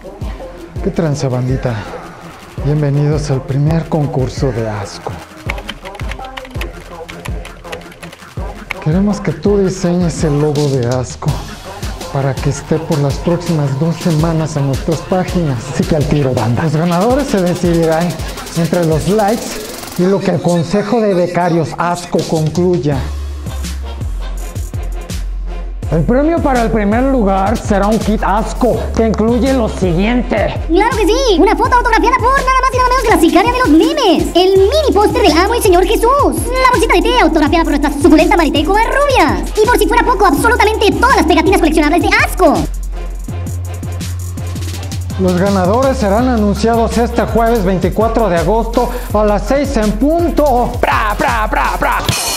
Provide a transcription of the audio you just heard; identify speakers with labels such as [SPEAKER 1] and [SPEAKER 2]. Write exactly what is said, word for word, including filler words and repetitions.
[SPEAKER 1] ¿Qué tranza, bandita? Bienvenidos al primer concurso de asco. Queremos que tú diseñes el logo de asco para que esté por las próximas dos semanas en nuestras páginas. Así que al tiro, banda. Los ganadores se decidirán entre los likes y lo que el Consejo de Becarios Asco concluya. El premio para el primer lugar será un kit asco que incluye lo siguiente.
[SPEAKER 2] ¡Claro que sí! Una foto autografiada por nada más y nada menos que la sicaria de los memes. El mini póster del amo y señor Jesús. La bolsita de té autografiada por nuestra suculenta Marité Covarrubias. Y por si fuera poco, absolutamente todas las pegatinas coleccionables de asco.
[SPEAKER 1] Los ganadores serán anunciados este jueves veinticuatro de agosto a las seis en punto.
[SPEAKER 3] ¡Pra, pra, pra, pra!